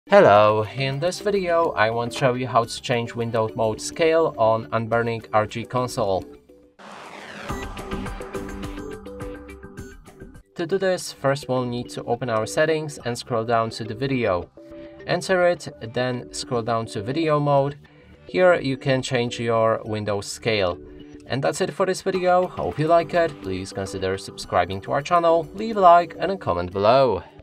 Hello, in this video I want to show you how to change window mode scale on Anbernic RG console. To do this, first we'll need to open our settings and scroll down to the video. Enter it, then scroll down to video mode. Here you can change your window scale. And that's it for this video. Hope you like it. Please consider subscribing to our channel, leave a like and a comment below.